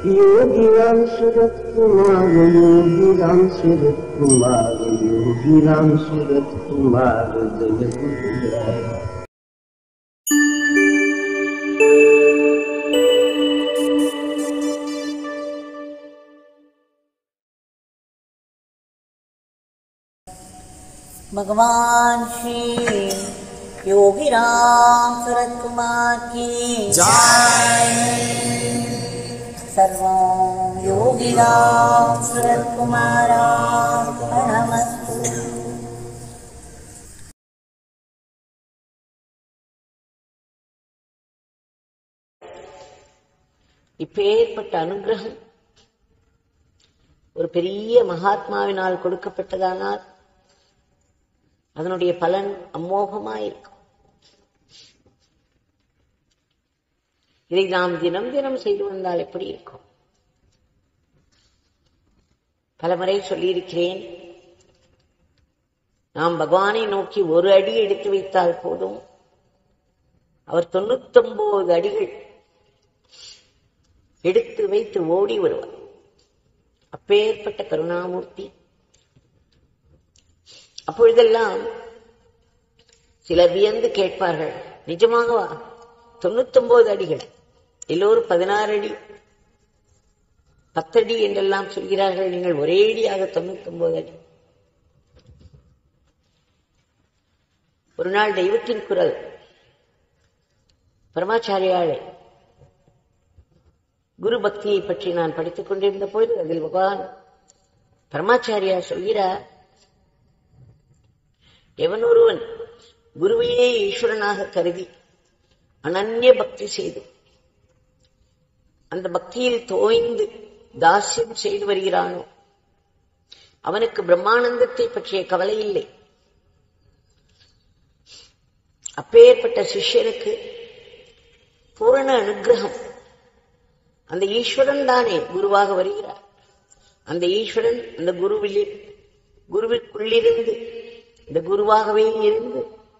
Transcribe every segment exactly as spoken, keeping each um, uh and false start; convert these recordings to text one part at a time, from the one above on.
योगी रामसूरतकुमार योगी रामसूरतकुमार योगी रामसूरतकुमार जय गुरुराय। भगवान श्री योगी रामसूरतकुमार की जय। सर्वं योगी रामसूरतकुमारार्पणमस्तु। இப்பேற்பட்ட அனுகிரகம் ஒரு பெரிய மகாத்மாவினால் கொடுக்கப்பட்டதானால் அதனுடைய பலன் அமோகமாயிருக்கும். இதை நாம் தினம் தினம் செய்து வந்தால் எப்படி இருக்கும்? பலமுறை சொல்லியிருக்கிறேன், நாம் பகவானை நோக்கி ஒரு அடி எடுத்து வைத்தால் போதும், அவர் தொண்ணூத்தி ஒன்பது அடிகள் எடுத்து வைத்து ஓடி வருவார். அப்பேற்பட்ட கருணாமூர்த்தி. அப்பொழுதெல்லாம் சிலர் வியந்து கேட்பார்கள், நிஜமாகவா தொண்ணூத்தி ஒன்பது அடிகள்? எல்லோரும் பதினாறு அடி பத்தடி என்றெல்லாம் சொல்கிறார்கள், நீங்கள் ஒரே அடியாக தொண்ணூத்தி ஒன்பது அடி. ஒரு நாள் தெய்வத்தின் குரல் பரமாச்சாரியாளை குரு பக்தியை பற்றி நான் படித்துக் கொண்டிருந்த போது அதில் பகவான் பரமாச்சாரியா சொல்கிறார், எவன் ஒருவன் குருவையே ஈஸ்வரனாக கருதி அனன்ய பக்தி செய்து அந்த பக்தியில் தோய்ந்து தாஸ்யம் செய்து வருகிறானோ அவனுக்கு பிரம்மானந்தத்தை பற்றிய கவலை இல்லை. அப்பேற்பட்ட சிஷ்யனுக்கு பூரண அனுகிரகம். அந்த ஈஸ்வரன் தானே குருவாக வருகிறார். அந்த ஈஸ்வரன் அந்த குருவில் குருவிற்குள்ளிருந்து இந்த குருவாகவே இருந்து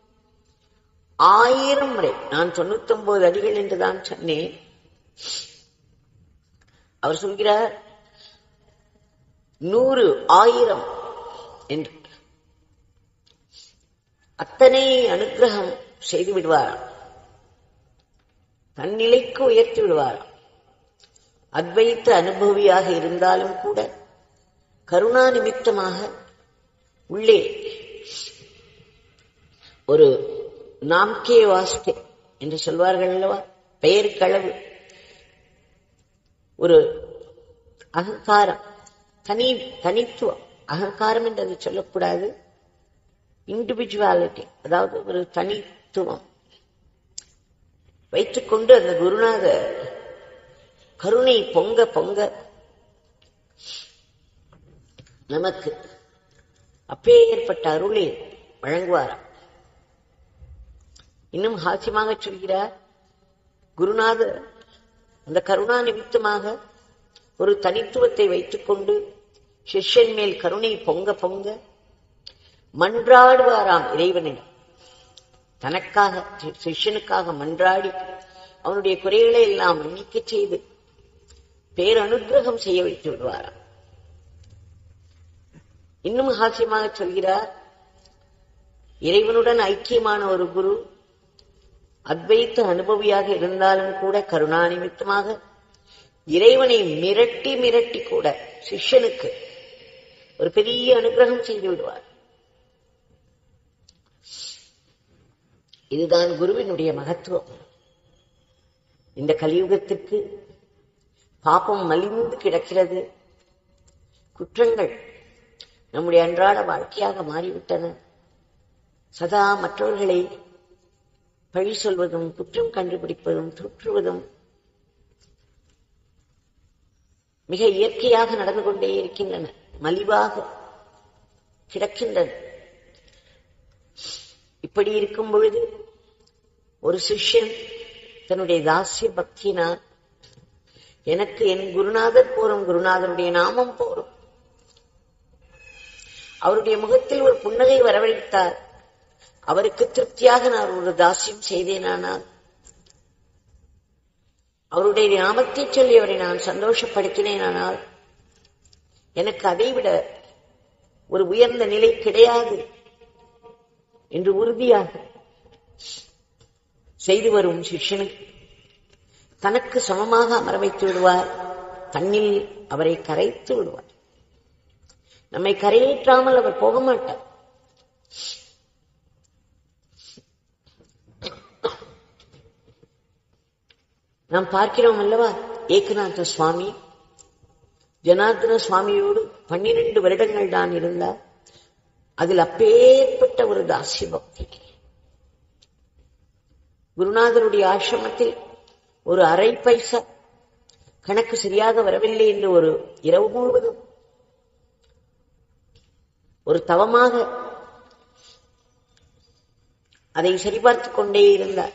ஆயிரம் முறை, நான் தொண்ணூத்தி ஒன்பது அடிகள் என்றுதான் சொன்னேன், அவர் சொல்கிறார் நூறு ஆயிரம் என்று அத்தனை அனுகிரகம் செய்து விடுவாராம். தன்னிலைக்கு உயர்த்தி விடுவாராம். அத்வைத்த அனுபவியாக இருந்தாலும் கூட கருணா நிமித்தமாக உள்ளே ஒரு நாம்கே வாஸ்தே என்று சொல்வார்கள் அல்லவா, பெயர் களவு, ஒரு அகங்காரம், தனி தனித்துவம். அகங்காரம் என்று அதை சொல்லக்கூடாது, இண்டிவிஜுவாலிட்டி, அதாவது ஒரு தனித்துவம் வைத்துக்கொண்டு அந்த குருநாத கருணை பொங்க பொங்க நமக்கு அப்பேற்பட்ட அருளை வழங்குவாராம். இன்னும் ஹாஸ்யமாக சொல்கிறார், குருநாதர் அந்த கருணா நிமித்தமாக ஒரு தனித்துவத்தை வைத்துக் கொண்டு சிஷ்யன் மேல் கருணை பொங்க பொங்க மன்றாடுவாராம் இறைவனிடம். தனக்காக சிஷ்யனுக்காக மன்றாடி அவனுடைய குறைகளை எல்லாம் மன்னிக்க செய்து பேரனுகிரகம் செய்ய வைத்து விடுவாராம். இன்னும் ஹாஸ்யமாக சொல்கிறார், இறைவனுடன் ஐக்கியமான ஒரு குரு அத்வைத்த அனுபவியாக இருந்தாலும் கூட கருணா நிமித்தமாக இறைவனை மிரட்டி மிரட்டி கூட சிஷ்யனுக்கு ஒரு பெரிய அனுகிரகம் செய்து விடுவார். இதுதான் குருவினுடைய மகத்துவம். இந்த கலியுகத்திற்கு பாபம் மலிந்து கிடக்கிறது. குற்றங்கள் நம்முடைய அன்றாட வாழ்க்கையாக மாறிவிட்டன. சதா மற்றவர்களை பழி சொல்வதும் குற்றம் கண்டுபிடிப்பதும் தூற்றுவதும் மிக இயற்கையாக நடந்து கொண்டே இருக்கின்றன, மலிவாக கிடக்கின்றன. இப்படி இருக்கும் பொழுது ஒரு சிஷ்யன் தன்னுடைய தாசிய பக்தியினால் எனக்கு என் குருநாதர் போரும், குருநாதருடைய நாமம் போரும், அவருடைய முகத்தில் ஒரு புன்னகை வரவழைத்தார், அவருக்கு திருப்தியாக நான் ஒரு தாசியம் செய்தேனானால் அவருடைய நாமத்தை சொல்லி அவரை நான் சந்தோஷப்படுத்தினேன். ஆனால் எனக்கு அதைவிட ஒரு உயர்ந்த நிலை கிடையாது என்று உறுதியாக செய்து வரும் சிஷ்யனுக்கு தனக்கு சமமாக அமர வைத்து விடுவார். தன்னில் அவரை கரைத்து விடுவார். நம்மை கரையேற்றாமல் அவர் போக மாட்டார். நாம் பார்க்கிறோம் அல்லவா, ஏகநாத சுவாமி ஜனார்தன சுவாமியோடு பன்னிரண்டு வருடங்கள் தான் இருந்தார். அதில் அப்பேற்பட்ட ஒரு தாசிய பக்தி. குருநாதருடைய ஆசிரமத்தில் ஒரு அரை பைசா கணக்கு சரியாக வரவில்லை என்று ஒரு இரவு முழுவதும் ஒரு தவமாக அதை சரிபார்த்துக் கொண்டே இருந்தார்.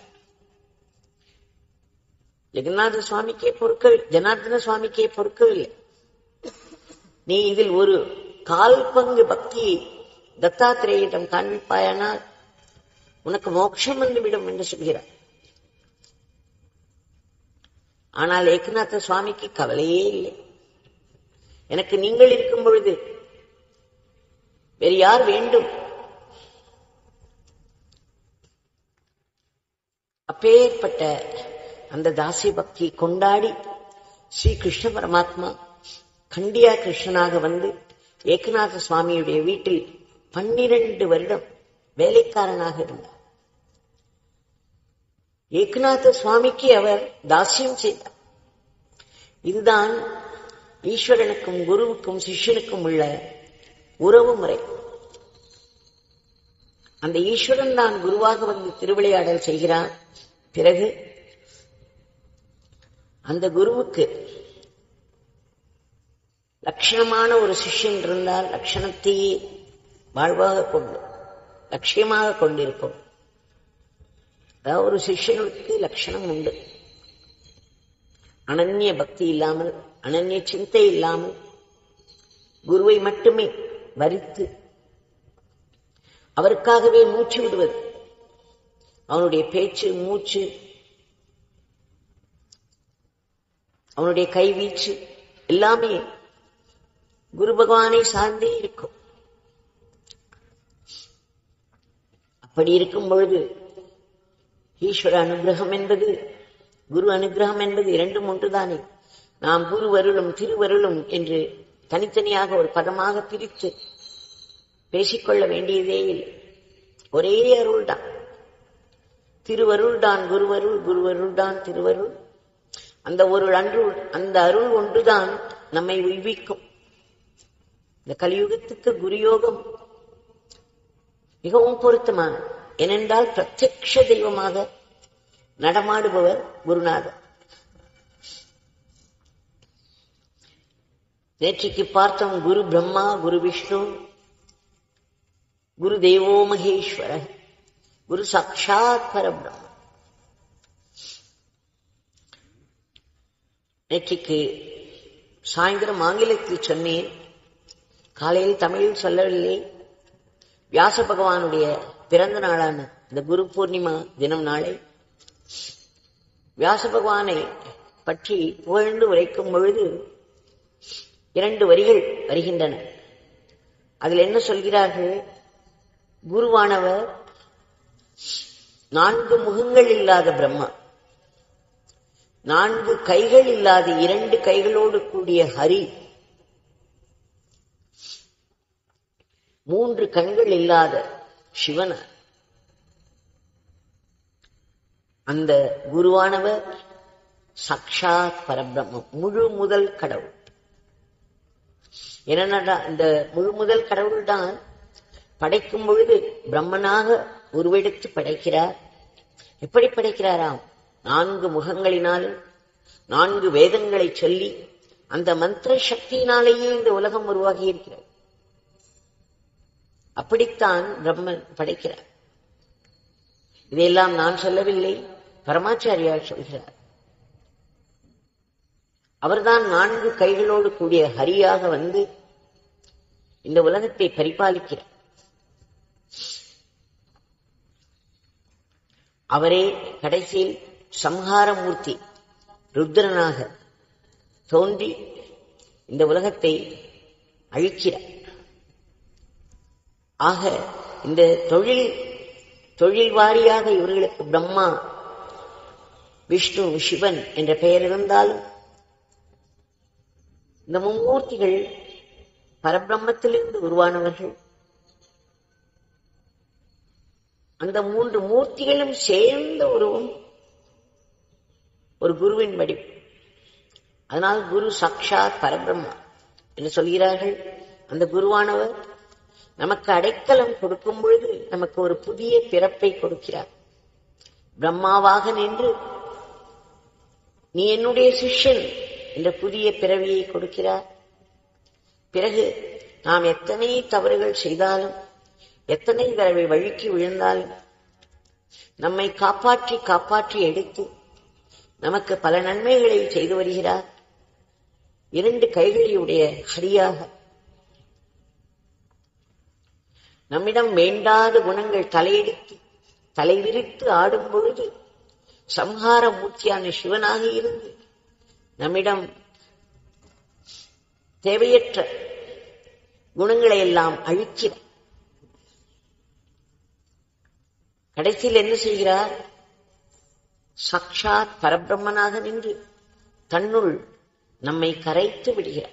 ஜெகநாத சுவாமிக்கே பொறுக்கவில்லை, ஜனார்தன சுவாமிக்கே பொறுக்கவில்லை. நீ இதில் ஒரு கால் பங்கு பக்தியை தத்தாத்திரேயிடம் காண்பிப்பாயானால் உனக்கு மோட்சம் வந்துவிடும் என்று சொல்கிறார். ஆனால் ஏகநாத சுவாமிக்கு கவலையே இல்லை. எனக்கு நீங்கள் இருக்கும் பொழுது வேறு யார் வேண்டும்? அப்பேற்பட்ட அந்த தாசிய பக்தியை கொண்டாடி ஸ்ரீ கிருஷ்ண பரமாத்மா கண்டியா கிருஷ்ணனாக வந்து ஏகநாத சுவாமியுடைய வீட்டில் பன்னிரண்டு வருடம் வேலைக்காரனாக இருந்தார். ஏகநாத சுவாமிக்கு அவர் தாசியம் செய்தார். இதுதான் ஈஸ்வரனுக்கும் குருவுக்கும் சிஷ்யனுக்கும் உள்ள உறவு முறை. அந்த ஈஸ்வரன் தான் குருவாக வந்து திருவிளையாடல் செய்கிறான். பிறகு அந்த குருவுக்கு லட்சணமான ஒரு சிஷ்யன் இருந்தால் லட்சணத்தையே வாழ்வாக கொண்டு லட்சியமாக கொண்டிருக்கும். அதாவது ஒரு சிஷ்யனுக்கு லட்சணம் உண்டு. அனன்ய பக்தி இல்லாமல், அனன்ய சிந்தை இல்லாமல் குருவை மட்டுமே வரித்து அவருக்காகவே மூச்சு விடுவது. அவனுடைய பேச்சு, மூச்சு, அவனுடைய கைவீச்சு எல்லாமே குரு பகவானை சார்ந்தே இருக்கும். அப்படி இருக்கும் பொழுது ஈஸ்வர அனுகிரகம் என்பது, குரு அனுகிரகம் என்பது இரண்டும் ஒன்றுதானே. நாம் குருவருளும் திருவருளும் என்று தனித்தனியாக ஒரு பதமாக பிரித்து பேசிக்கொள்ள வேண்டியதே இல்லை. ஒரே அருள் தான். திருவருள் தான் குருவருள், குருவருள் தான் திருவருள். அந்த ஒரு அன்று அந்த அருள் ஒன்றுதான் நம்மை உய்விக்கும். இந்த கலியுகத்துக்கு குருயோகம் மிகவும் பொருத்தமான. ஏனென்றால் பிரத்யக்ஷ தெய்வமாக நடமாடுபவர் குருநாதர். நேற்றைக்கு பார்த்தோம், குரு பிரம்மா, குரு விஷ்ணு, குரு தேவோ மகேஸ்வர, குரு சாட்சாத் பரபிரம்ம. நேற்றைக்கு சாயந்தரம் ஆங்கிலத்தில் சொன்னேன், காலையில் தமிழில் சொல்லவில்லை. வியாச பகவானுடைய பிறந்த நாளான இந்த குரு பூர்ணிமா தினம் நாளை வியாச பகவானை பற்றி புகழ்ந்து உரைக்கும் பொழுது இரண்டு வரிகள் வருகின்றன. அதில் என்ன சொல்கிறார்கள்? குருவானவர் நான்கு முகங்கள் இல்லாத பிரம்மா, நான்கு கைகள் இல்லாத இரண்டு கைகளோடு கூடிய ஹரி, மூன்று கண்கள் இல்லாத சிவன. அந்த குருவானவர் சாட்சாத் பரபிரம்மம், முழு முதல் கடவுள். என்னடா இந்த முழு முதல் கடவுள் தான் படைக்கும் பொழுது பிரம்மனாக உருவெடுத்து படைக்கிறார். எப்படி படைக்கிறாராம்? நான்கு முகங்களினாலும் நான்கு வேதங்களை சொல்லி அந்த மந்திர சக்தியினாலேயே இந்த உலகம் உருவாகி இருக்கிறது. அப்படித்தான் பிரம்மன் படைக்கிறார். இதையெல்லாம் நான் சொல்லவில்லை, பரமாச்சாரியார் சொல்கிறார். அவர்தான் நான்கு கைகளோடு கூடிய ஹரியாக வந்து இந்த உலகத்தை பரிபாலிக்கிறார். அவரே கடைசியில் சம்ஹாரமூர்த்தி ருத்ரனாக தோன்றி இந்த உலகத்தை அழிக்கிறார். ஆக இந்த தொழில் தொழில் வாரியாக இவர்களுக்கு பிரம்மா, விஷ்ணு, சிவன் என்ற பெயர் இருந்தாலும் இந்த மும்மூர்த்திகள் பரபிரம்மத்திலிருந்து உருவானவர்கள். அந்த மூன்று மூர்த்திகளும் சேர்ந்த உருவம் ஒரு குருவின் வடிவு. அதனால் குரு சாக்ஷாத் பரபிரம்மா என்று சொல்கிறார்கள். அந்த குருவானவர் நமக்கு அடைக்கலம் கொடுக்கும் பொழுது நமக்கு ஒரு புதிய பிறப்பை கொடுக்கிறார். பிரம்மாவாக நின்று நீ என்னுடைய சிஷ்யன் என்ற புதிய பிறவியை கொடுக்கிறார். பிறகு நாம் எத்தனை தவறுகள் செய்தாலும், எத்தனை தடவை வழுக்கி விழுந்தாலும் நம்மை காப்பாற்றி காப்பாற்றி எடுத்து நமக்கு பல நன்மைகளை செய்து வருகிறார். இரண்டு கைகளையுடைய ஹரியாக நம்மிடம் வேண்டாத குணங்கள் தலையெடுத்து தலைவிரித்து ஆடும் பொழுது சம்ஹார மூர்த்தியான சிவனாக இருந்து நம்மிடம் தேவையற்ற குணங்களை எல்லாம் அழிக்கிறார். கடைசியில் என்ன செய்கிறார்? சாக்ஷாத் பரபிரம்மனாக நின்று தன்னுள் நம்மை கரைத்து விடுகிறார்.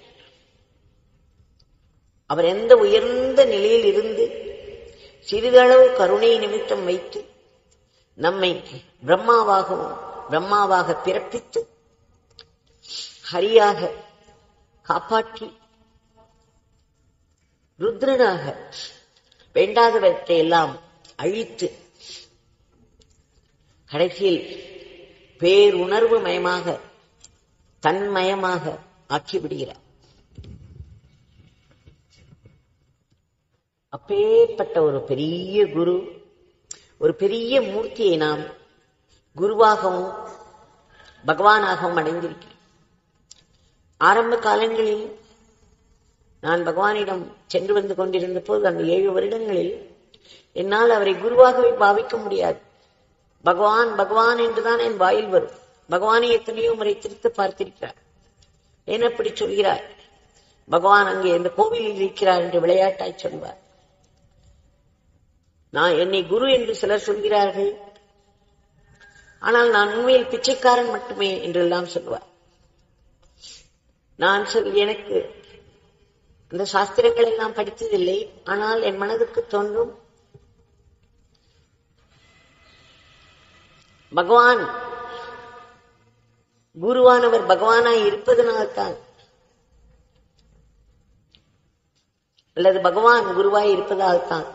அவர் எந்த உயர்ந்த நிலையில் இருந்து சிறிதளவு கருணை நிமித்தம் வைத்து நம்மை பிரம்மாவாகவும் பிரம்மாவாக பிறப்பித்து ஹரியாக காப்பாற்றி ருத்ரனாக வேண்டாதவற்றை எல்லாம் அழித்து கடைசியில் பேருணர்வு மயமாக தன்மயமாக ஆக்கிவிடுகிறார். அப்பேற்பட்ட ஒரு பெரிய குரு, ஒரு பெரிய மூர்த்தியை நாம் குருவாகவும் பகவானாகவும் அடைந்திருக்கிறோம். ஆரம்ப காலங்களில் நான் பகவானிடம் சென்று வந்து கொண்டிருந்த போது அந்த ஏழு வருடங்களில் என்னால் அவரை குருவாகவே பாவிக்க முடியாது. பகவான் பகவான் என்றுதான் என் வாயில் வரும். பகவானை எத்தனையோ முறை திருத்து பார்த்திருக்கிறார். ஏன் அப்படி சொல்கிறார்? பகவான் அங்கே இந்த கோவிலில் இருக்கிறார் என்று விளையாட்டாய் சொல்வார். நான் என்னை குரு என்று சிலர் சொல்கிறார்கள். ஆனால் நான் உண்மையில் பிச்சைக்காரன் மட்டுமே என்றெல்லாம் சொல்வார். நான் சொல் எனக்கு அந்த சாஸ்திரங்கள் எல்லாம் படித்ததில்லை. ஆனால் என் மனதுக்கு தோன்றும் பகவான் குருவானவர் பகவானாய் இருப்பதனால்தான், அல்லது பகவான் குருவாய் இருப்பதால் தான்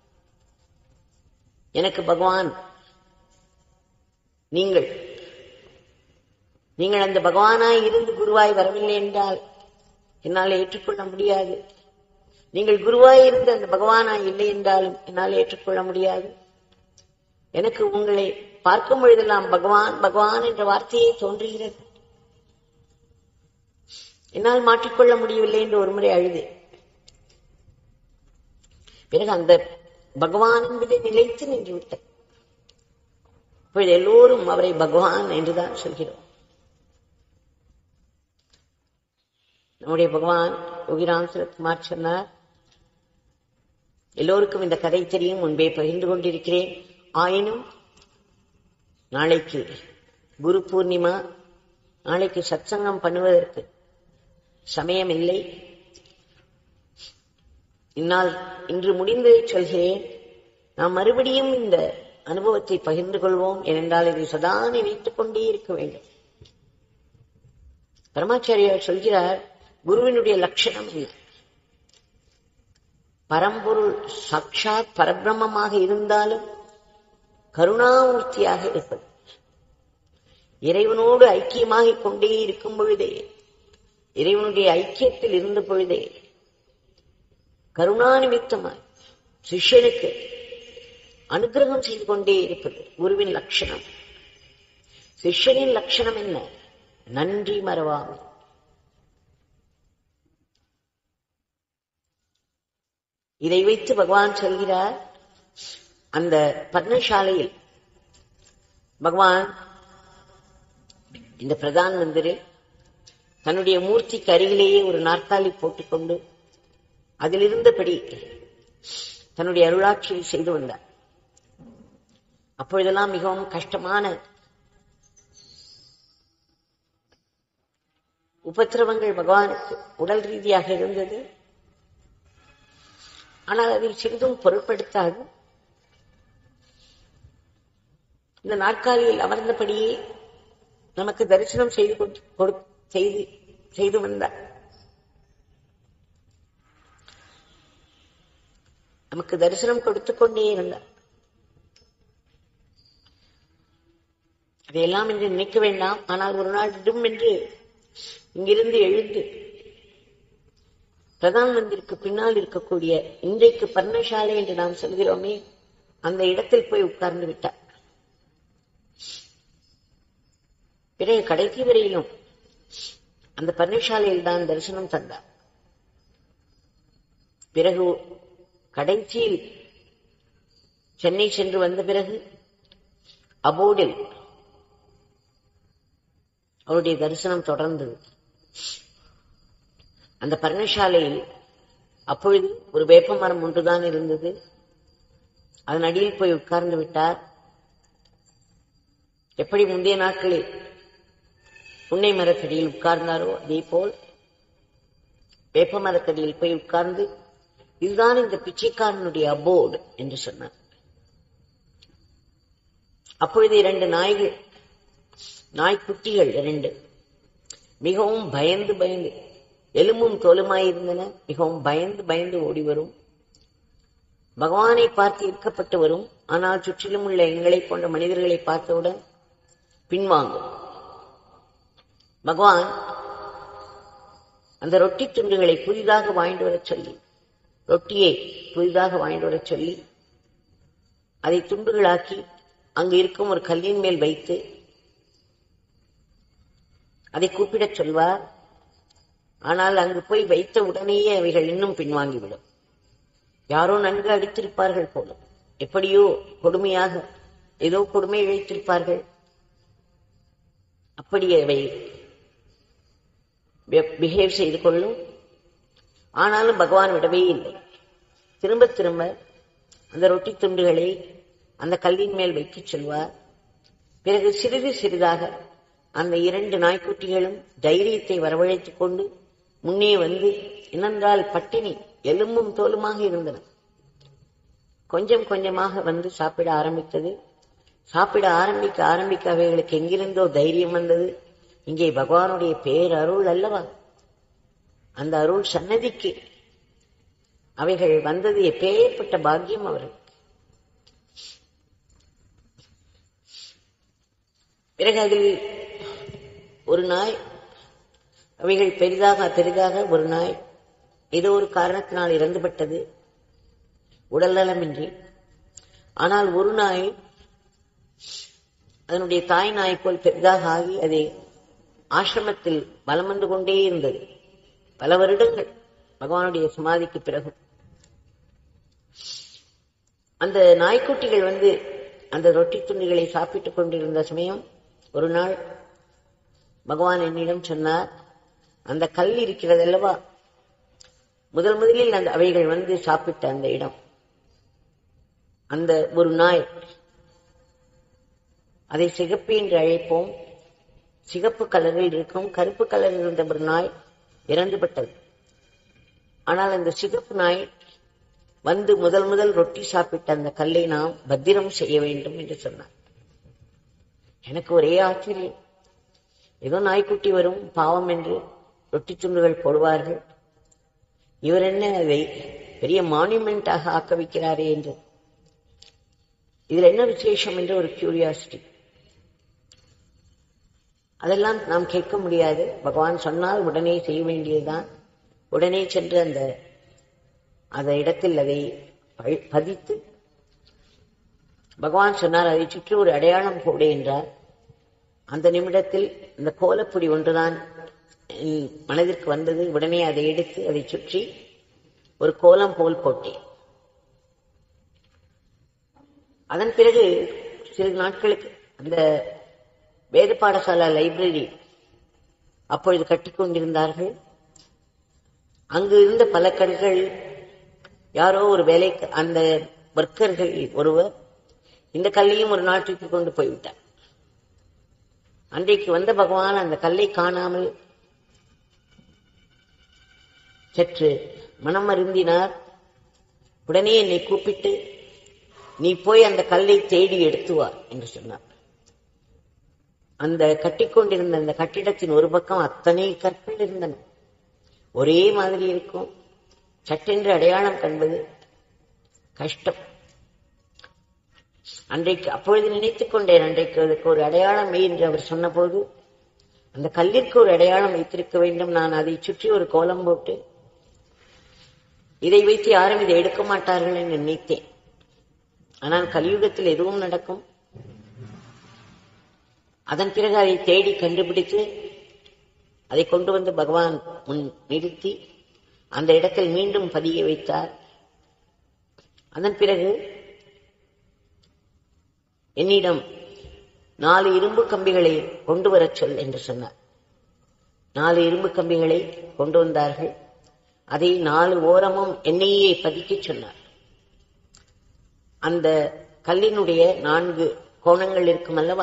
எனக்கு பகவான் நீங்கள் நீங்கள் அந்த பகவானாய் இருந்து குருவாய் வரவில்லை என்றால் என்னால் ஏற்றுக்கொள்ள முடியாது. நீங்கள் குருவாய் இருந்து அந்த பகவானாய் இல்லை என்றாலும் என்னால் ஏற்றுக்கொள்ள முடியாது. எனக்கு உங்களை பார்க்கும் பொழுதெல்லாம் பகவான் பகவான் என்ற வார்த்தையே தோன்றுகிறது. என்னால் மாற்றிக்கொள்ள முடியவில்லை என்று ஒருமுறை அழுது பிறகு அந்த பகவான் என்பதை நிலைத்து நின்று விட்டார். இப்பொழுது எல்லோரும் அவரை பகவான் என்றுதான் சொல்கிறோம். நம்முடைய பகவான் யோகி ராம்சுரத்குமார் சொன்னார், எல்லோருக்கும் இந்த கதை தெரியும், முன்பே பகிர்ந்து கொண்டிருக்கிறேன். ஆயினும் நாளைக்கு குரு பூர்ணிமா, நாளைக்கு சத்சங்கம் பண்ணுவதற்கு சமயம் இல்லை. இந்நாள் இன்று முடிந்ததை சொல்கிறேன். நாம் மறுபடியும் இந்த அனுபவத்தை பகிர்ந்து கொள்வோம். ஏனென்றால் இதை சதா நினைத்துக் கொண்டே இருக்க வேண்டும். பரமாச்சாரியார் சொல்கிறார், குருவினுடைய லட்சணம் இல்லை. பரம்பொருள் சாட்சாத் பரபிரம்மமாக இருந்தாலும் கருணாமூர்த்தியாக இருப்பது. இறைவனோடு ஐக்கியமாகிக் கொண்டே இருக்கும் பொழுதே, இறைவனுடைய ஐக்கியத்தில் இருந்த பொழுதே கருணாநிமித்தமாய் சிஷ்யனுக்கு அனுகிரகம் செய்து கொண்டே இருப்பது குருவின் லட்சணம். சிஷ்யனின் லட்சணம் என்ன? நன்றி மறவாமை. இதை வைத்து பகவான் சொல்கிறார், அந்த பர்ணசாலையில் பகவான் இந்த பிரதான் மந்திரி தன்னுடைய மூர்த்திக்கு அருகிலேயே ஒரு நாற்காலி போட்டுக்கொண்டு அதில் இருந்தபடி தன்னுடைய அருளாட்சியை செய்து வந்தார். அப்பொழுதெல்லாம் மிகவும் கஷ்டமான உபத்திரவங்கள் பகவானுக்கு உடல் ரீதியாக இருந்தது. ஆனால் அதில் சிறிதும் பொருட்படுத்தாது இந்த நாற்காலியில் அமர்ந்தபடியே நமக்கு தரிசனம் செய்து செய்து செய்து வந்தார். நமக்கு தரிசனம் கொடுத்துக் கொண்டே இருந்தார். அதையெல்லாம் என்று நினைக்க வேண்டாம். ஆனால் ஒரு நாள் இடும் என்று இங்கிருந்து எழுந்து பிரதான் மந்திரிக்கு பின்னால் இருக்கக்கூடிய இன்றைக்கு பர்ணசாலை என்று நாம் சொல்கிறோமே அந்த இடத்தில் போய் உட்கார்ந்து விட்டார். பிறகு கடைசி வரையிலும் அந்த பர்ணசாலையில் தான் தரிசனம் தந்தார். பிறகு கடைசியில் சென்னை சென்று வந்த பிறகு அபோர்டில் அவருடைய தரிசனம் தொடர்ந்தது. அந்த பர்ணசாலையில் அப்பொழுது ஒரு வேப்ப மரம் ஒன்றுதான் இருந்தது. அதன் அடியில் போய் உட்கார்ந்து விட்டார். எப்படி முந்தைய நாட்களில் புன்னை மரத்தடியில் உட்கார்ந்தாரோ அதே போல் வேப்ப மரத்தடியில் போய் உட்கார்ந்து இதுதான் இந்த பிச்சைக்காரனுடைய அபோர்டு என்று சொன்னார். அப்பொழுது இரண்டு நாய்கள் நாய்க்குட்டிகள் இரண்டு மிகவும் பயந்து பயந்து எலும்பும் தோலுமாயிருந்தன. மிகவும் பயந்து பயந்து ஓடி வரும். பகவானை பார்த்து ஈர்க்கப்பட்டு வரும். ஆனால் சுற்றிலும் உள்ள எங்களை போன்ற மனிதர்களை பார்த்தவுடன் பின்வாங்கும். பகவான் அந்த ரொட்டி துண்டுகளை புதிதாக வாங்கிட்டு வரச் சொல்லி ரொட்டியை புதிதாக வாங்கிட்டு வரச் சொல்லி அதை துண்டுகளாக்கி அங்கு இருக்கும் ஒரு கல்லின் மேல் வைத்து அதை கூப்பிடச் சொல்வார். ஆனால் அங்கு போய் வைத்த உடனேயே அவைகள் இன்னும் பின்வாங்கிவிடும். யாரோ நன்கு அடித்திருப்பார்கள் போல, எப்படியோ கொடுமையாக ஏதோ கொடுமை இழைத்திருப்பார்கள். அப்படியே அவை பிஹேவ் செய்து கொள்ளும். ஆனாலும் பகவான் விடவே இல்லை. திரும்ப திரும்ப அந்த ரொட்டி துண்டுகளை அந்த கல்லின் மேல் வைத்துச் செல்வார். பிறகு சிறிது சிறிதாக அந்த இரண்டு நாய்க்குட்டிகளும் தைரியத்தை வரவழைத்துக் கொண்டு முன்னே வந்து, என்னென்றால் பட்டினி எலும்பும் தோலுமாக இருந்தன, கொஞ்சம் கொஞ்சமாக வந்து சாப்பிட ஆரம்பித்தது. சாப்பிட ஆரம்பிக்க ஆரம்பிக்க அவைகளுக்கு எங்கிருந்தோ தைரியம் வந்தது. இங்கே பகவானுடைய பேர் அருள் அல்லவா, அந்த அருள் சன்னதிக்கு அவைகள் வந்தது எப்பேற்பட்ட பாக்கியம் அவர்கள். பிறகு அதில் ஒரு நாய், அவைகள் பெரிதாக பெரிதாக ஒரு நாய் ஏதோ ஒரு காரணத்தினால் இறந்துவிட்டது, உடல் நலமின்றி. ஆனால் ஒரு நாய் அதனுடைய தாய் நாய் போல் பெரிதாக ஆகி அதை ஆசிரமத்தில் வலம் வந்து கொண்டே இருந்தது பல வருடங்கள் பகவானுடைய சமாதிக்கு பிறகு. அந்த நாய்க்குட்டிகள் வந்து அந்த ரொட்டி துண்டுகளை சாப்பிட்டுக் கொண்டிருந்த சமயம் ஒரு நாள் பகவான் என்னிடம் சொன்னார், அந்த கல் இருக்கிறது அல்லவா, முதல் முதலில் அந்த அவைகள் வந்து சாப்பிட்ட அந்த இடம், அந்த ஒரு நாய், அதை சிகப்பு என்று அழைப்போம். சிகப்பு கலரில் இருக்கும், கருப்பு கலரில் இருந்த ஒரு நாய் இறந்துவிட்டது. ஆனால் அந்த சிகப்பு நாய் வந்து முதல் முதல் ரொட்டி சாப்பிட்ட அந்த கல்லை நாம் பத்திரம் செய்ய வேண்டும் என்று சொன்னார். எனக்கு ஒரே ஆச்சரியம். ஏதோ நாய்க்குட்டி வரும் பாவம் என்று ரொட்டி துண்டுகள் போடுவார்கள், இவர் என்ன அதை பெரிய மானுமெண்டாக ஆக்க வைக்கிறாரே என்று, இதில் என்ன விசேஷம் என்று ஒரு கியூரியாசிட்டி. அதெல்லாம் நாம் கேட்க முடியாது. பகவான் சொன்னால் உடனே செய்ய வேண்டியதுதான். உடனே சென்று அந்த அந்த இடத்தில் அதை பதித்து, பகவான் சொன்னார் அதை சுற்றி ஒரு அடையாளம் போடு என்றார். அந்த நிமிடத்தில் இந்த கோலப்பொடி ஒன்றுதான் மனதிற்கு வந்தது. உடனே அதை எடுத்து அதை சுற்றி ஒரு கோலம் போல் போட்டேன். அதன் பிறகு சிறிது நாட்களுக்கு அந்த வேத பாடசாலா லைப்ரரி அப்பொழுது கட்டிக்கொண்டிருந்தார்கள். அங்கு இருந்த பல கற்கள் யாரோ ஒரு வேலை அந்த ஒர்க்கர்கள் ஒருவர் இந்த கல்லையும் ஒரு நாள் தூக்கி கொண்டு போய்விட்டார். அன்றைக்கு வந்த பகவான் அந்த கல்லை காணாமல் சற்று மனம் அருந்தினார். உடனே என்னை கூப்பிட்டு, நீ போய் அந்த கல்லை தேடி எடுத்து வா என்று சொன்னார். அந்த கட்டிக்கொண்டிருந்த அந்த கட்டிடத்தின் ஒரு பக்கம் அத்தனை கற்கள் இருந்தன. ஒரே மாதிரி இருக்கும். சட்டென்று அடையாளம் கண்பது கஷ்டம். அன்றைக்கு அப்பொழுது நினைத்துக் கொண்டேன், அன்றைக்கு அதுக்கு ஒரு அடையாளம் என்று அவர் சொன்னபோது அந்த கல்லிற்கு ஒரு அடையாளம் வைத்திருக்க வேண்டும். நான் அதை சுற்றி ஒரு கோலம் போட்டு இதை வைத்து யாரும் இதை எடுக்க மாட்டார்கள் என்று நினைத்தேன். ஆனால் கலியுகத்தில் எதுவும் நடக்கும். அதன் பிறகு அதை தேடி கண்டுபிடித்து அதை கொண்டு வந்து பகவான் முன் நிறுத்தி அந்த இடத்தில் மீண்டும் பதிய வைத்தார். அதன் பிறகு என்னிடம் நாலு இரும்பு கம்பிகளை கொண்டு வரச் சொல் என்று சொன்னார். நாலு இரும்பு கம்பிகளை கொண்டு வந்தார்கள். அதை நாலு ஓரமும் எண்ணெயை பதிக்கச் சொன்னார். அந்த கல்லினுடைய நான்கு கோணங்கள் இருக்கும் அல்லவா,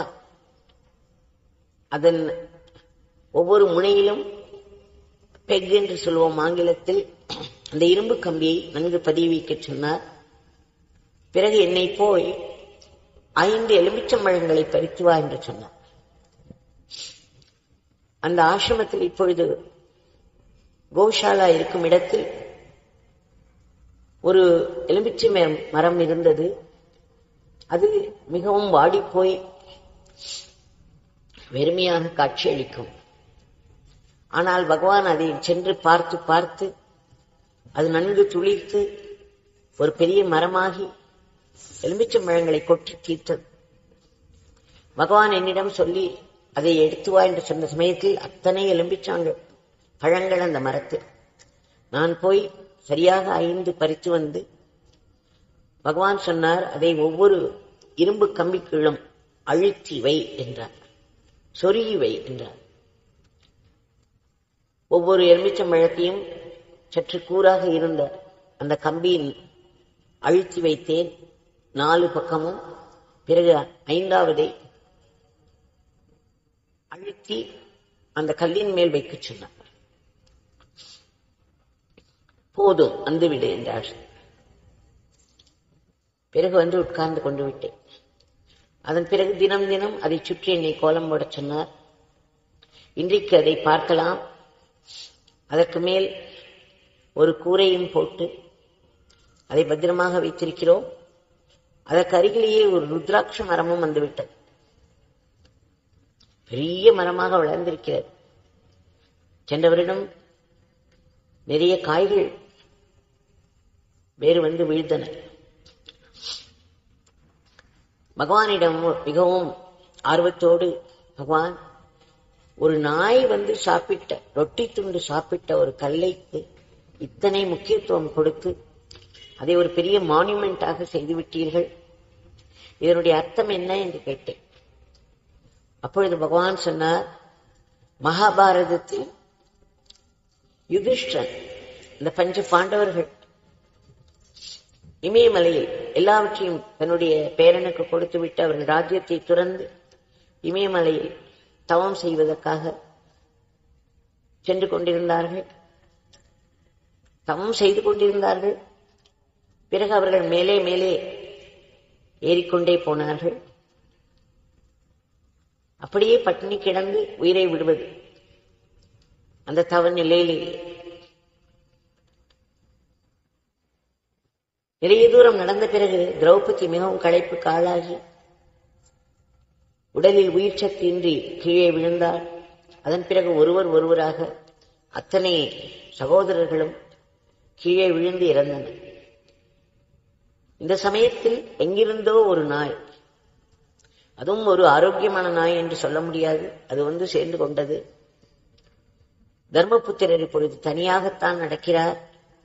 அதன் ஒவ்வொரு முனையிலும் பெக் என்று சொல்வோம் ஆங்கிலத்தில், அந்த இரும்பு கம்பியை நன்கு பதிய வைக்க சொன்னார். பிறகு என்னை போய் ஐந்து எலுமிச்சம்பழங்களை பறித்து வா என்று சொன்னார். அந்த ஆசிரமத்தில் இப்பொழுது கோஷாலா இருக்கும் இடத்தில் ஒரு எலுமிச்சை மரம் இருந்தது. அது மிகவும் வாடிப்போய் வெறுமையாக காட்சியளிக்கும். ஆனால் பகவான் அதை சென்று பார்த்து பார்த்து அது நன்கு துளிர்த்து ஒரு பெரிய மரமாகி எலுமிச்சம்பழங்களை கொட்டி தீர்த்தது. பகவான் என்னிடம் சொல்லி அதை எடுத்து வா என்று சொன்ன சமயத்தில் அத்தனை எலும்பிச்சாங்கள் பழங்கள் அந்த மரத்தில். நான் போய் சரியாக ஐந்து பறித்து வந்து பகவான் சொன்னார், அதை ஒவ்வொரு இரும்பு கம்பிக்குள்ளும் அழுத்தி வை என்றார், சொருகி வை என்றார். ஒவ்வொரு எலுமிச்சம்பழத்தையும் சற்று கூராக இருந்த அந்த கம்பியின் அழுத்தி வைத்தேன், நாலு பக்கமும். பிறகு ஐந்தாவதை அழுத்தி அந்த கல்லின் மேல் வைக்க சொன்னார். போதும் வந்துவிடு என்றார். பிறகு வந்து உட்கார்ந்து கொண்டு விட்டேன். அதன் பிறகு தினம் தினம் அதை சுற்றி என்னை கோலம் போட சொன்னார். இன்றைக்கு அதை பார்க்கலாம். அதற்கு மேல் ஒரு கூரையும் போட்டு அதை பத்திரமாக வைத்திருக்கிறோம். அதற்கு அருகிலேயே ஒரு ருத்ராட்ச மரமும் வந்துவிட்டது. பெரிய மரமாக வளர்ந்திருக்கிறது. சென்ற வருடம் நிறைய காய்கள் வேறு வந்து வீழ்ந்தன. பகவானிடம் மிகவும் ஆர்வத்தோடு, பகவான், ஒரு நாய் வந்து சாப்பிட்ட ரொட்டி துண்டு சாப்பிட்ட ஒரு கல்லைக்கு இத்தனை முக்கியத்துவம் கொடுத்து அதை ஒரு பெரிய மானுமெண்டாக செய்துவிட்டீர்கள், இதனுடைய அர்த்தம் என்ன என்று கேட்டேன். அப்பொழுது பகவான் சொன்னார், மகாபாரதத்தில் யுதிஷ்டன் இந்த பஞ்ச பாண்டவர்கள் இமயமலையில் எல்லாவற்றையும் தன்னுடைய பேரனுக்கு கொடுத்து விட்டு அவர்கள் ராஜ்யத்தை துறந்து இமயமலையில் தவம் செய்வதற்காக சென்று கொண்டிருந்தார்கள். தவம் செய்து கொண்டிருந்தார்கள். பிறகு அவர்கள் மேலே மேலே ஏறிக்கொண்டே போனார்கள். அப்படியே பட்டினி கிடந்து உயிரை விடுவது அந்த தவ நிலையில். நிறைய தூரம் நடந்த பிறகு திரௌபதி மிகவும் களைப்புக்கு ஆளாகி உடலில் உயிர் சக்தியின்றி கீழே விழுந்தார். அதன் பிறகு ஒருவர் ஒருவராக அத்தனை சகோதரர்களும் கீழே விழுந்து இறந்தனர். இந்த சமயத்தில் எங்கிருந்தோ ஒரு நாய், அதுவும் ஒரு ஆரோக்கியமான நாய் என்று சொல்ல முடியாது, அது வந்து சேர்ந்து கொண்டது. தர்மபுத்திரர் இப்பொழுது தனியாகத்தான் நடக்கிறார்.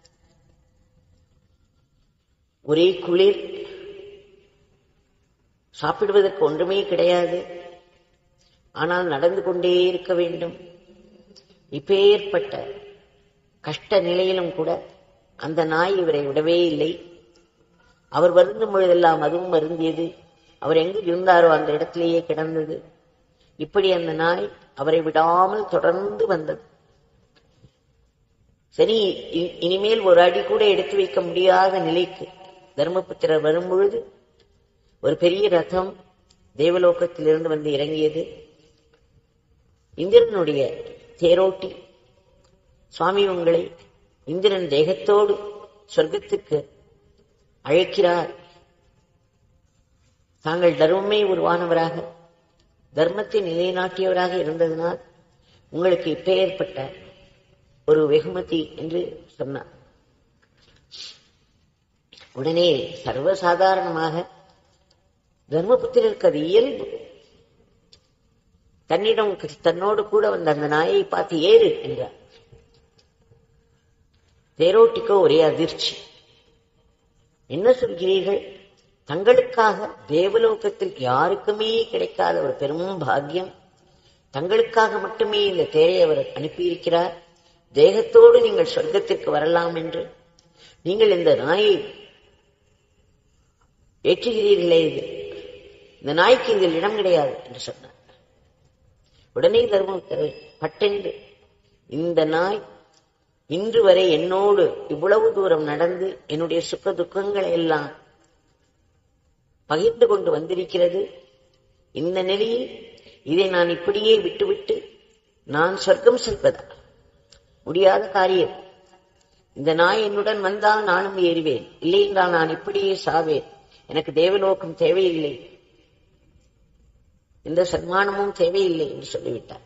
ஒரே குளிர், சாப்பிடுவதற்கு ஒன்றுமே கிடையாது. ஆனால் நடந்து கொண்டே இருக்க வேண்டும். இப்பேற்பட்ட கஷ்ட நிலையிலும் கூட அந்த நாய் இவரை விடவே இல்லை. அவர் வருந்தும் பொழுதெல்லாம் அதுவும் வருந்தியது. அவர் எங்கு இருந்தாரோ அந்த இடத்திலேயே கிடந்தது. இப்படி அந்த நாய் அவரை விடாமல் தொடர்ந்து வந்தது. சரி, இனிமேல் ஒரு அடி கூட எடுத்து வைக்க முடியாத நிலைக்கு தர்மபுத்திரர் வரும் பொழுது ஒரு பெரிய ரதம் தேவலோகத்திலிருந்து வந்து இறங்கியது. இந்திரனுடைய தேரோட்டி, சுவாமி உங்களை இந்திரன் தேகத்தோடு சொர்க்கத்துக்கு அழைக்கிறார். தாங்கள் தர்மமே உருவானவராக தர்மத்தை நிலைநாட்டியவராக இருந்ததனால் உங்களுக்கு இப்பேற்பட்ட ஒரு வெகுமதி என்று சொன்னார். உடனே சர்வசாதாரணமாக தர்மபுத்திரருக்கு அது இயல்பு. தன்னிடம் தன்னோடு கூட வந்த அந்த நாயை பார்த்து ஏறு என்றார். தேரோட்டிக்கோ ஒரே அதிர்ச்சி. என்ன சொல்கிறீர்கள்? தங்களுக்காக தேவலோகத்தில் யாருக்குமே கிடைக்காத ஒரு பெரும் பாக்கியம், தங்களுக்காக மட்டுமே இந்த தேரை அவர் அனுப்பியிருக்கிறார். தேகத்தோடு நீங்கள் சொர்க்கத்திற்கு வரலாம் என்று நீங்கள் இந்த நாயை ஏற்றுகிறீர்களே, இது இந்த நாய்க்கு இதில் இடம் கிடையாது என்று சொன்னார். உடனே தர்மபுத்திரர் பட்டென்று, இந்த நாய் இன்று வரை என்னோடு இவ்வளவு தூரம் நடந்து என்னுடைய சுக்க துக்கங்களை எல்லாம் பகிர்ந்து கொண்டு வந்திருக்கிறது. இந்த நிலையில் இதை நான் இப்படியே விட்டுவிட்டு நான் சொர்க்கம் செல்வதா? முடியாத காரியம். இந்த நாய் என்னுடன் வந்தால் நானும் ஏறுவேன், இல்லை என்றால் நான் இப்படியே சாவேன். எனக்கு தேவலோகம் தேவையில்லை, இந்த சன்மானமும் தேவையில்லை என்று சொல்லிவிட்டார்.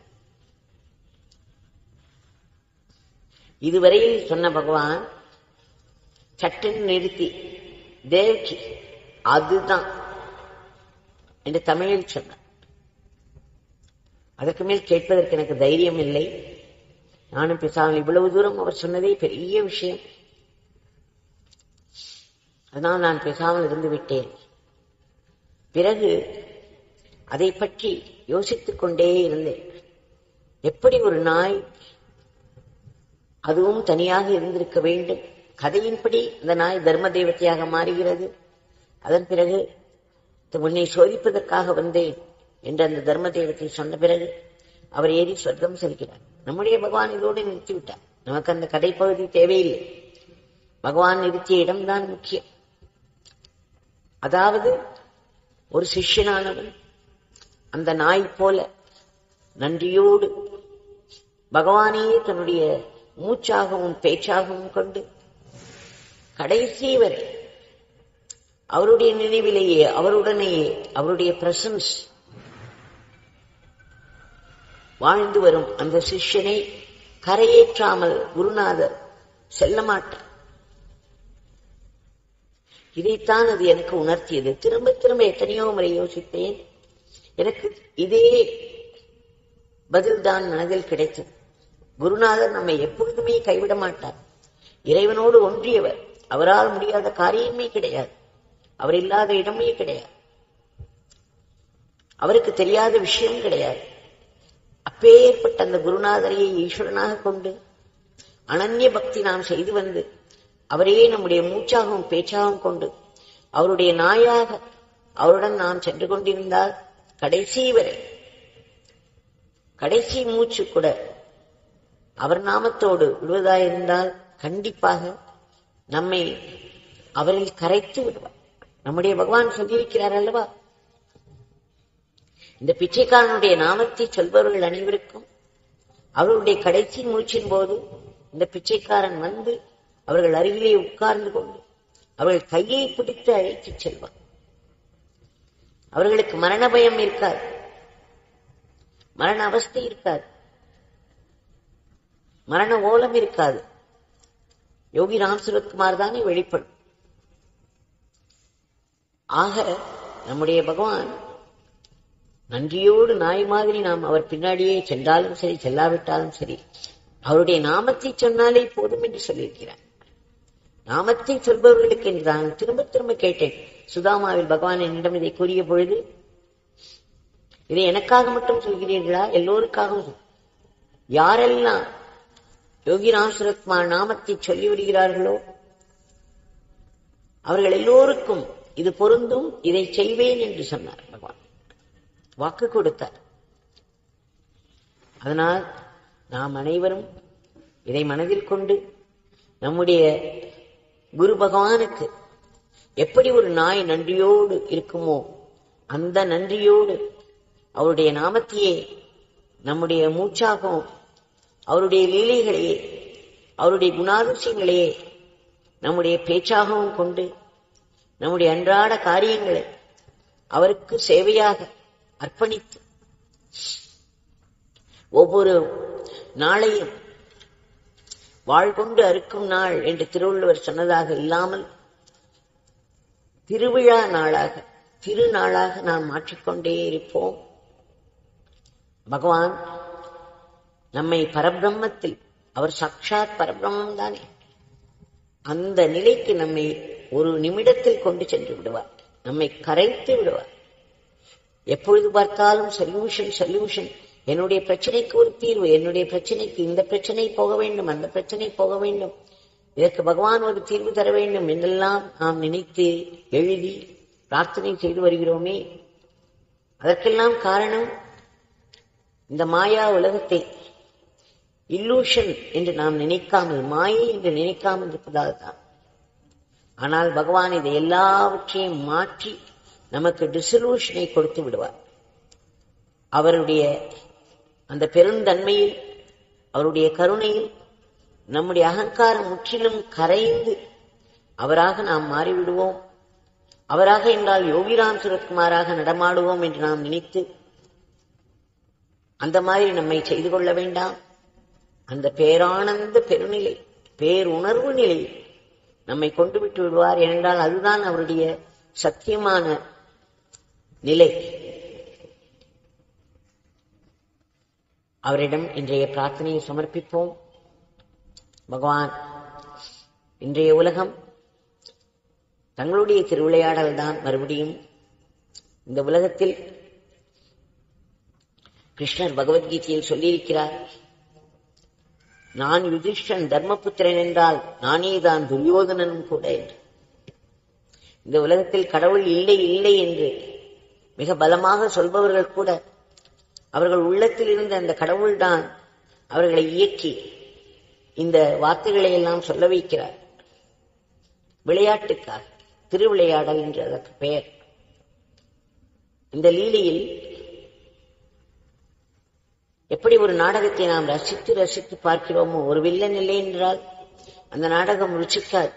இதுவரையில் சொன்ன பகவான் சட்டென்று நிறுத்தி, தேவகி அதுதான் என்று தமிழில் சொன்னார். அதற்கு மேல் கேட்பதற்கு எனக்கு தைரியம் இல்லை. நானும் பேசாமல் இவ்வளவு தூரம் அவர் சொன்னதே பெரிய விஷயம். அதனால் நான் பேசாமல் இருந்து விட்டேன். பிறகு அதை பற்றி யோசித்துக் கொண்டே இருந்தேன். எப்படி ஒரு நாய் அதுவும் தனியாக இருந்திருக்க வேண்டும்? கதையின்படி இந்த நாய் தர்ம தேவத்தையாக மாறுகிறது. அதன் பிறகு உன்னை சோதிப்பதற்காக வந்தேன் என்று அந்த தர்ம தேவத்தை சொன்ன பிறகு அவர் ஏறி சொர்க்கம் செல்கிறார். நம்முடைய பகவான் இதோடு நிறுத்திவிட்டார். நமக்கு அந்த கதை பகுதி தேவையில்லை. பகவான் நிறுத்திய இடம்தான் முக்கியம். அதாவது ஒரு சிஷ்யனானவன் அந்த நாய் போல நன்றியோடு பகவானையே தன்னுடைய மூச்சாகவும் பேச்சாகவும் கொண்டு கடைசி வரை அவருடைய நினைவிலேயே அவருடனேயே அவருடைய பிரசன்ஸ் வாழ்ந்து வரும் அந்த சிஷ்யனை கரையேற்றாமல் குருநாதர் செல்ல மாட்டார். இதைத்தான் அது எனக்கு உணர்த்தியது. திரும்ப திரும்ப எத்தனையோ முறை யோசித்தேன். எனக்கு இதே பதில்தான் மனதில் கிடைத்தது. குருநாதர் நம்மை எப்பொழுதுமே கைவிட மாட்டார். இறைவனோடு ஒன்றியவர். அவரால் முடியாத காரியமே கிடையாது. அவர் இல்லாத இடமே கிடையாது. அவருக்கு தெரியாத விஷயம் கிடையாது. அப்பேற்பட்ட அந்த குருநாதரையை ஈஸ்வரனாக கொண்டு அனன்ய பக்தி நாம் செய்து வந்து அவரையே நம்முடைய மூச்சாகவும் பேச்சாகவும் கொண்டு அவருடைய நாயாக அவருடன் நாம் சென்று கொண்டிருந்தால் கடைசி வரை கடைசி மூச்சு கூட அவர் நாமத்தோடு விடுவதாயிருந்தால் கண்டிப்பாக நம்மை அவரில் கரைத்து விடுவார். நம்முடைய பகவான் சொல்லியிருக்கிறார் அல்லவா, இந்த பிச்சைக்காரனுடைய நாமத்தை சொல்பவர்கள் அனைவருக்கும் அவருடைய கடைசி மூச்சின் போது இந்த பிச்சைக்காரன் வந்து அவர்கள் அருகிலே உட்கார்ந்து கொண்டு அவர்கள் கையை பிடித்து அழைத்துச் செல்வார். அவர்களுக்கு மரண பயம் இருக்காது, மரண அவஸ்தை இருக்காது, மரண ஓலம் இருக்காது. யோகி ராம்சுரத்குமார் தானே வெளிப்படும். ஆக நம்முடைய பகவான் நன்றியோடு நாய் மாதிரி நாம் அவர் பின்னாடியே சென்றாலும் சரி செல்லாவிட்டாலும் சரி அவருடைய நாமத்தை சொன்னாலே போதும் என்று சொல்லியிருக்கிறார். நாமத்தை சொல்பவர்களுக்கு என்று நான் திரும்ப திரும்ப கேட்டேன். சுதாமாவில் பகவான் என்னிடம் இதை கூறிய பொழுது இதை எனக்காக மட்டும் சொல்கிறீர்களா? எல்லோருக்காகவும். யாரெல்லாம் யோகி ராம்சுரத்குமார் நாமத்தை சொல்லி விடுகிறார்களோ அவர்கள் எல்லோருக்கும் இது பொருந்தும், இதை செய்வேன் என்று சொன்னார் பகவான். வாக்கு கொடுத்தார். அதனால் நாம் அனைவரும் இதை மனதில் கொண்டு நம்முடைய குரு பகவானுக்கு எப்படி ஒரு நாய் நன்றியோடு இருக்குமோ அந்த நன்றியோடு அவருடைய நாமத்தையே நம்முடைய மூச்சாகவும் அவருடைய லீலைகளையே அவருடைய குணாதிசயங்களையே நம்முடைய பேச்சாகவும் கொண்டு நம்முடைய அன்றாட காரியங்களை அவருக்கு சேவையாக அர்ப்பணித்து ஒவ்வொரு நாளையும் வாழ்கொண்டு அறுக்கும் நாள் என்று திருவள்ளுவர் சொன்னதாக இல்லாமல் திருவிழா நாளாக திருநாளாக நாம் மாற்றிக்கொண்டே இருப்போம். பகவான் நம்மை பரபிரம்மத்தில், அவர் சாட்சாத் பரபிரம்மம் தானே, அந்த நிலைக்கு நம்மை ஒரு நிமிடத்தில் கொண்டு சென்று விடுவார். நம்மை கரைத்து விடுவார். எப்பொழுது பார்த்தாலும் சொல்யூஷன் சொல்யூஷன், என்னுடைய பிரச்சனைக்கு ஒரு தீர்வு, என்னுடைய பிரச்சனைக்கு இந்த பிரச்சனை போக வேண்டும், அந்த பிரச்சனை போக வேண்டும், இதற்கு பகவான் ஒரு தீர்வு தர வேண்டும் என்றெல்லாம் நாம் நினைத்து எழுதி பிரார்த்தனை செய்து வருகிறோமே. அதற்கெல்லாம் காரணம் இந்த மாயா உலகத்தை இல்லூஷன் என்று நாம் நினைக்காமல், மாயை என்று நினைக்காமல் இருப்பதால் தான். ஆனால் பகவான் இதை எல்லாவற்றையும் மாற்றி நமக்கு டிசல்யூஷனை கொடுத்து விடுவார். அவருடைய அந்த பெருந்தன்மையில், அவருடைய கருணையில் நம்முடைய அகங்காரம் முற்றிலும் கரைந்து அவராக நாம் மாறிவிடுவோம். அவராக என்றால் யோகி ராம்சுரத்குமாராக நடமாடுவோம் என்று நாம் நினைத்து அந்த மாதிரி நம்மை செய்து கொள்ள வேண்டாம். அந்த பேரானந்த பெருநிலை, பேருணர்வு நிலை நம்மை கொண்டு விட்டு விடுவார். ஏனென்றால் அதுதான் அவருடைய சத்தியமான நிலை. அவரிடம் இன்றைய பிரார்த்தனையை சமர்ப்பிப்போம். பகவான், இன்றைய உலகம் தங்களுடைய திருவிளையாடல் தான். மறுபடியும் இந்த உலகத்தில் கிருஷ்ணர் பகவத்கீதையில் சொல்லியிருக்கிறார், நான் யுதிஷ்டன் தர்மபுத்திரன் என்றால் நானே தான் துரியோதனனும் கூட என்று. இந்த உலகத்தில் கடவுள் இல்லை இல்லை என்று மிக பலமாக சொல்பவர்கள் கூட அவர்கள் உள்ளத்தில் இருந்த அந்த கடவுள்தான் அவர்களை இயக்கி இந்த வார்த்தைகளை எல்லாம் சொல்ல வைக்கிறார். விளையாட்டுக்காக, திருவிளையாடல் என்று அதற்கு பெயர். இந்த லீலையில் எப்படி ஒரு நாடகத்தை நாம் ரசித்து ரசித்து பார்க்கிறோமோ, ஒரு வில்லன் இல்லை என்றால் அந்த நாடகம் ருச்சிக்காது,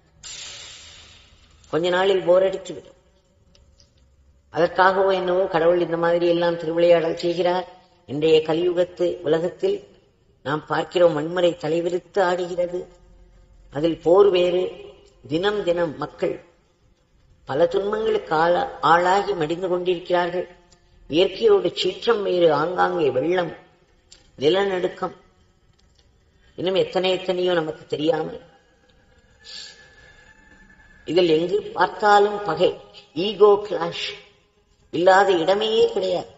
கொஞ்ச நாளில் போர் அடித்துவிடும். அதற்காகவோ என்னவோ கடவுள் இந்த மாதிரி எல்லாம் திருவிளையாடல் செய்கிறார். இன்றைய கலியுகத்து உலகத்தில் நாம் பார்க்கிறோம், வன்முறை தலைவிரித்து ஆடுகிறது. அதில் போர் வேறு. தினம் தினம் மக்கள் பல துன்பங்களுக்கு ஆளா ஆளாகி மடிந்து கொண்டிருக்கிறார்கள். இயற்கையோடு சீற்றம் வேறு. ஆங்காங்கே வெள்ளம், நிலநடுக்கம், இன்னும் எத்தனை எத்தனையோ நமக்கு தெரியாமல். இதில் எங்கு பார்த்தாலும் பகை, ஈகோ கிளாஷ் இல்லாத இடமே கிடையாது.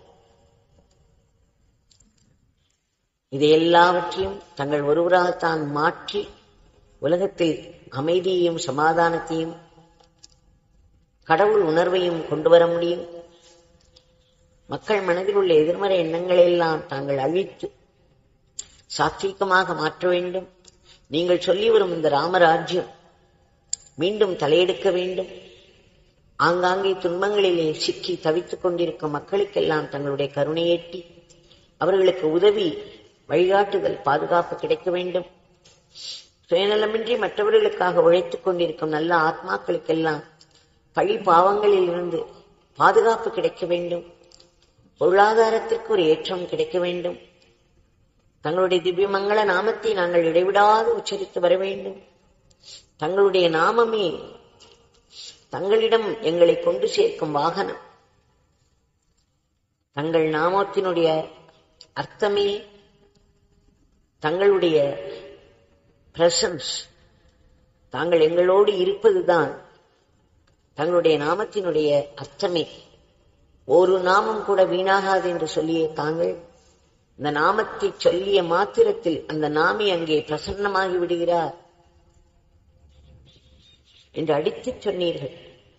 இதை எல்லாவற்றையும் தங்கள் ஒருவராகத்தான் மாற்றி உலகத்தில் அமைதியையும் சமாதானத்தையும் கடவுள் உணர்வையும் கொண்டு வர முடியும். மக்கள் மனதில் உள்ள எதிர்மறை எண்ணங்களை எல்லாம் தாங்கள் அழித்து சாத்வீகமாக மாற்ற வேண்டும். நீங்கள் சொல்லி வரும் இந்த ராமராஜ்யம் மீண்டும் தலையெடுக்க வேண்டும். ஆங்காங்கே துன்பங்களிலே சிக்கி தவித்துக் கொண்டிருக்கும் மக்களுக்கெல்லாம் தங்களுடைய கருணையேற்றி அவர்களுக்கு உதவி, வழிகாட்டுதல், பாதுகாப்பு கிடைக்க வேண்டும். சுயநலமின்றி மற்றவர்களுக்காக உழைத்துக் கொண்டிருக்கும் நல்ல ஆத்மாக்களுக்கெல்லாம் பழி பாவங்களில் இருந்து பாதுகாப்பு கிடைக்க வேண்டும். பொருளாதாரத்திற்கு ஒரு ஏற்றம் கிடைக்க வேண்டும். தங்களுடைய திவ்யமங்கள நாமத்தை நாங்கள் இடைவிடாது உச்சரித்து வர வேண்டும். தங்களுடைய நாமமே தங்களிடம் எங்களை கொண்டு சேர்க்கும் வாகனம். தங்கள் நாமத்தினுடைய அர்த்தமே தங்களுடைய பிரசன்ஸ். தாங்கள் எங்களோடு இருப்பதுதான் தங்களுடைய நாமத்தினுடைய அர்த்தமே. ஒரு நாமம் கூட வீணாகாது என்று சொல்லிய தாங்கள் இந்த நாமத்தை சொல்லிய மாத்திரத்தில் அந்த நாமி அங்கே பிரசன்னமாகி விடுகிறார் என்று அடித்துச் சொன்னீர்கள்.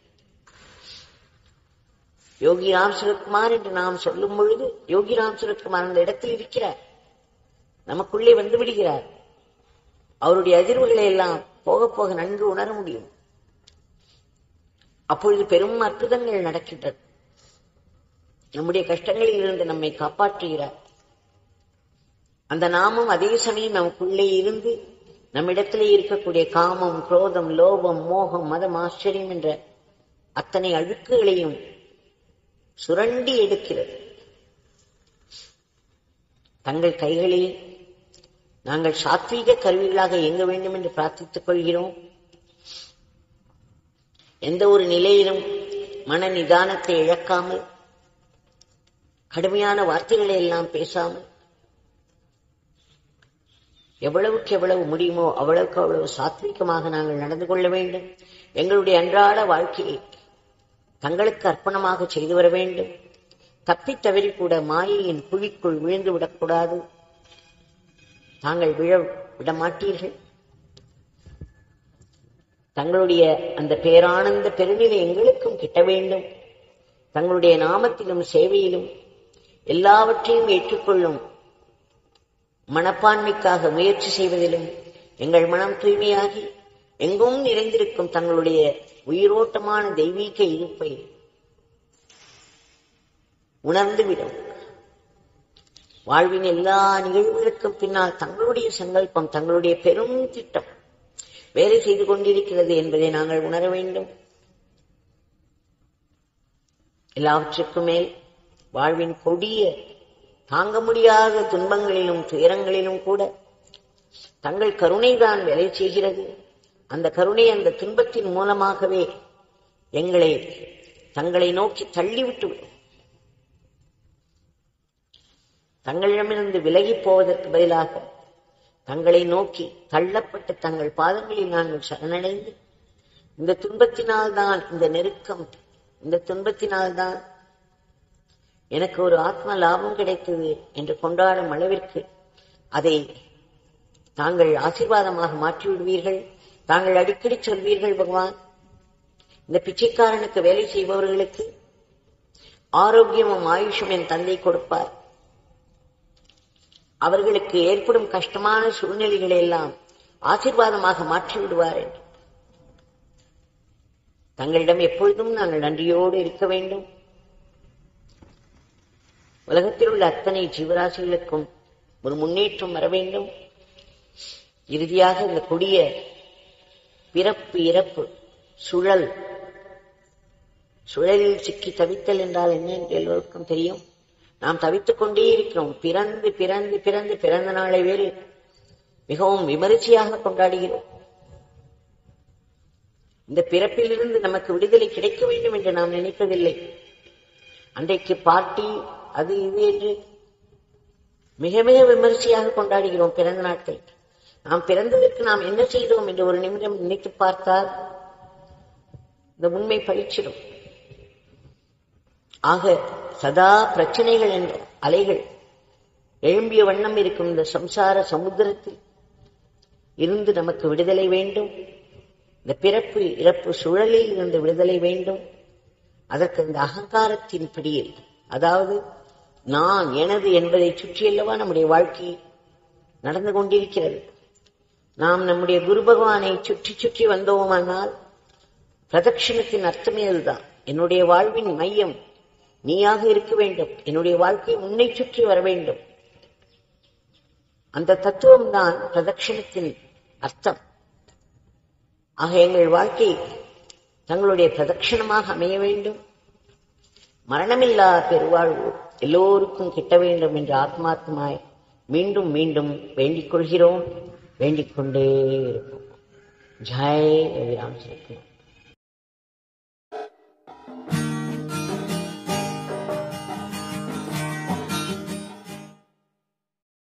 யோகி ராம்சுரத்குமார் என்று நாம் சொல்லும் பொழுது யோகி ராம்சுரத்குமார் அந்த இடத்தில் இருக்கிறார், நமக்குள்ளே வந்து விடுகிறார். அவருடைய அதிர்வுகளை எல்லாம் போக போக நன்கு உணர முடியும். அப்பொழுது பெரும் அற்புதங்கள் நடக்கின்றது. நம்முடைய கஷ்டங்களில் இருந்து நம்மை காப்பாற்றுகிறார். அந்த நாமம் அதே சமயம் நமக்குள்ளே இருந்து நம்மிடத்திலே இருக்கக்கூடிய காமம், குரோதம், லோபம், மோகம், மதம், ஆச்சரியம் என்ற அத்தனை அழுக்குகளையும் சுரண்டி எடுக்கிறது. தங்கள் கைகளில் நாங்கள் சாத்வீக கருவிகளாக இயங்க வேண்டும் என்று பிரார்த்தித்துக் கொள்கிறோம். எந்த ஒரு நிலையிலும் மன நிதானத்தை இழக்காமல், கடுமையான வார்த்தைகளை எல்லாம் பேசாமல், எவ்வளவுக்கு எவ்வளவு முடியுமோ அவ்வளவுக்கு அவ்வளவு சாத்வீகமாக நாங்கள் நடந்து கொள்ள வேண்டும். எங்களுடைய அன்றாட வாழ்க்கையை தங்களுக்கு அர்ப்பணமாக செய்து வர வேண்டும். தப்பி தவறி கூட மாயையின் குழிக்குள் விழுந்து விடக்கூடாது. தாங்கள் விழ விட மாட்டீர்கள். தங்களுடைய அந்த பேரானந்த பெருநிலை எங்களுக்கும் கிட்ட வேண்டும். தங்களுடைய நாமத்திலும் சேவையிலும் எல்லாவற்றையும் ஏற்றுக்கொள்ளும் மனப்பான்மைக்காக முயற்சி செய்வதிலும் எங்கள் மனம் தூய்மையாகி எங்கும் நிறைந்திருக்கும் தங்களுடைய உயிரோட்டமான தெய்வீக இருப்பை உணர்ந்துவிடும். வாழ்வின் எல்லா நிகழ்வுகளுக்கும் பின்னால் தங்களுடைய சங்கல்பம், தங்களுடைய பெரும் திட்டம் வேலை செய்து கொண்டிருக்கிறது என்பதை நாங்கள் உணர வேண்டும். எல்லாவற்றுக்கும் மேல் வாழ்வின் கொடிய தாங்க முடியாத துன்பங்களிலும் துயரங்களிலும் கூட தங்கள் கருணைதான் வேலை செய்கிறது. அந்த கருணை அந்த துன்பத்தின் மூலமாகவே எங்களை தங்களை நோக்கி தள்ளிவிட்டுவிடும். தங்களிடமிருந்து விலகி போவதற்கு பதிலாக தங்களை நோக்கி தள்ளப்பட்டு தங்கள் பாதங்களில் நாங்கள் சரணடைந்து இந்த துன்பத்தினால்தான், இந்த நெருக்கம், இந்த துன்பத்தினால்தான் எனக்கு ஒரு ஆத்ம லாபம் கிடைத்தது என்று கொண்டாடும் அளவிற்கு அதை தாங்கள் ஆசீர்வாதமாக மாற்றி விடுவீர்கள். தாங்கள் அடிக்கடி சொல்வீர்கள், பகவான், இந்த பிச்சைக்காரனுக்கு வேலை செய்பவர்களுக்கு ஆரோக்கியமும் ஆயுஷும் என் தந்தை கொடுப்பார். அவர்களுக்கு ஏற்படும் கஷ்டமான சூழ்நிலைகளை எல்லாம் ஆசீர்வாதமாக மாற்றி விடுவார் என்று தங்களிடம் எப்பொழுதும் நாங்கள் நன்றியோடு இருக்க வேண்டும். உலகத்தில் உள்ள அத்தனை ஜீவராசிகளுக்கும் ஒரு முன்னேற்றம் வர வேண்டும். இறுதியாக இந்த கொடிய பிறப்பு இறப்பு சுழல் சுழலில் சிக்கி தவித்தல் என்றால் என்ன என்று எல்லோருக்கும் தெரியும். நாம் தவித்துக் கொண்டே இருக்கிறோம். பிறந்து பிறந்து பிறந்து பிறந்த நாளை வேறு மிகவும் விமரிசையாக கொண்டாடுகிறோம். இந்த பிறப்பிலிருந்து நமக்கு விடுதலை கிடைக்க வேண்டும் என்று நாம் நினைப்பதில்லை. அன்றைக்கு பார்ட்டி அது இது என்று மிக மிக விமரிசையாக கொண்டாடுகிறோம் பிறந்த நாட்கள். நாம் பிறந்ததற்கு நாம் என்ன செய்தோம் என்று ஒரு நிமிடம் நினைத்து பார்த்தால் இந்த உண்மை பளிச்சிடும். ஆக சதா பிரச்சனைகள் என்ற அலைகள் எழும்பிய வண்ணம் இருக்கும் இந்த சம்சார சமுத்திரத்தில் இருந்து நமக்கு விடுதலை வேண்டும். இந்த பிறப்பு இறப்பு சுழலில் இருந்து விடுதலை வேண்டும். அதற்கு இந்த அகங்காரத்தின் பிடியில், அதாவது நான் எனது என்பதை சுற்றியல்லவா நம்முடைய வாழ்க்கை நடந்து கொண்டிருக்கிறது. நாம் நம்முடைய குரு பகவானை சுற்றி சுற்றி வந்தோமானால் பிரதட்சிணத்தின் அர்த்தமே அதுதான். என்னுடைய வாழ்வின் மையம் நீயாக இருக்க வேண்டும். என்னுடைய வாழ்க்கை உன்னை சுற்றி வர வேண்டும். அந்த தத்துவம் தான் பிரதட்சிணத்தின் அர்த்தம். ஆக எங்கள் வாழ்க்கை தங்களுடைய பிரதட்சிணமாக அமைய வேண்டும். மரணமில்லா பெருவாழ்வு எல்லோருக்கும் கிட்ட வேண்டும் என்று ஆத்மாத்மாய் மீண்டும் மீண்டும் வேண்டிக் கொள்கிறோம். வேண்டிக் கொண்டே இருப்போம். ஜெய் யோகி ராம்சுரத்குமார்.